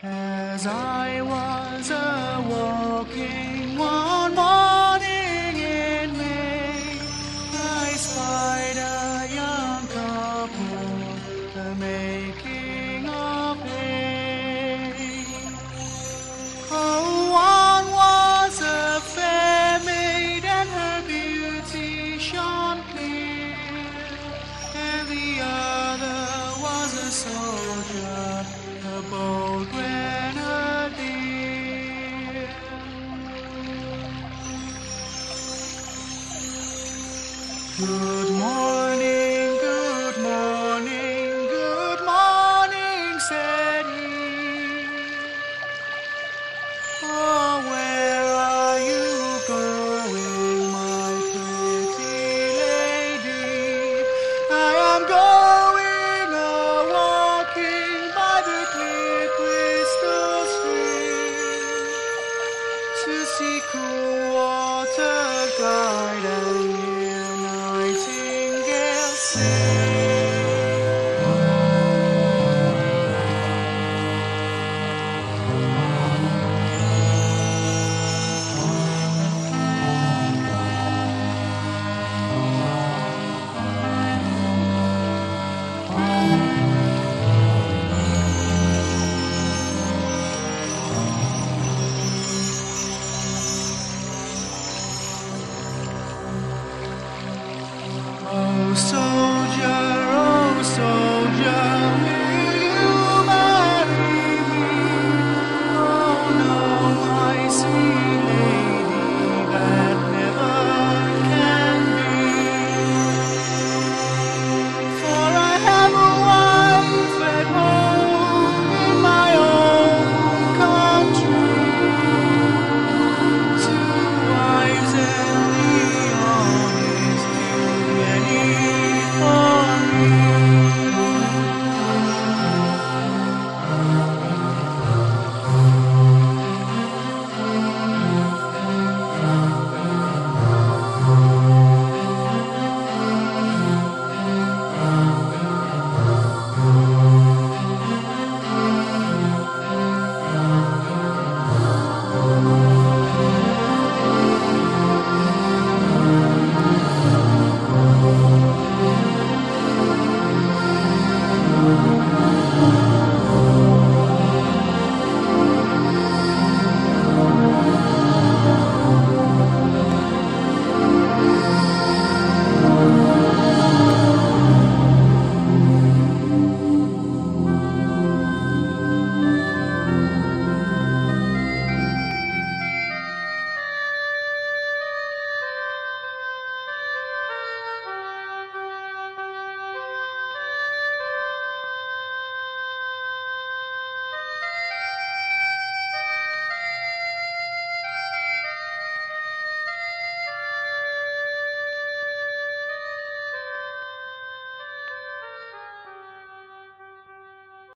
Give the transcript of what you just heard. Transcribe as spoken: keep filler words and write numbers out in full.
As I was a walking one morning in May, I spied a young couple the making of hay. Oh, one was a fair maid and her beauty shone clear, and the other was a soldier, a bold grenadier. Good